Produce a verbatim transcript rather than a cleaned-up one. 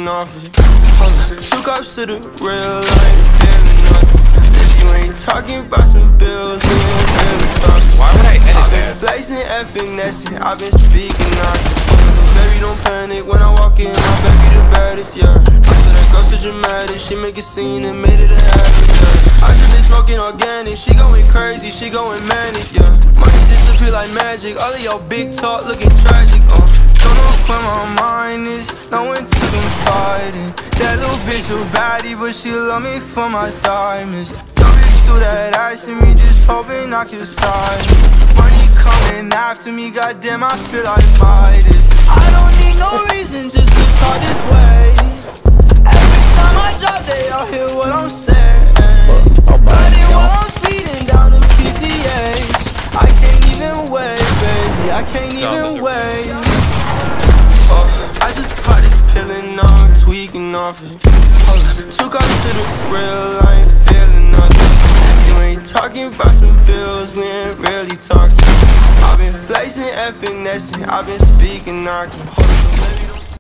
tweaking off it. Hold up, two cups to the real life, feeling nothing. If you ain't talking about some bills, we ain't really talking. Why would I edit I've that? been flexing and finessing, I've been speaking nothing. Baby, don't panic when I walk in, my baby the baddest, yeah. I said that girl so dramatic, she make a scene and made it a habit, yeah. I just been smoking organic, she going crazy, she going manic, yeah. Money disappear like magic, all of y'all big talk looking tragic, uh. Don't know where my mind is, no one to confide in. That little bitch so baddie, but she love me for my diamonds. No bitch do that ass to me, just hoping I can sign it. Money coming after me, goddamn I feel like Midas. I don't need no reason just to talk this way. Every time I drop, they all hear what I'm saying. But it while I'm speeding down the P C H. I can't even wait, baby, I can't even wait. Oh, I just pop this pill and now I'm tweaking off it. Hold up, took off to the real, I ain't feeling nothing. You ain't talking about some bills, we ain't really talking. I've been flexing and finessing, I've been speaking knocking.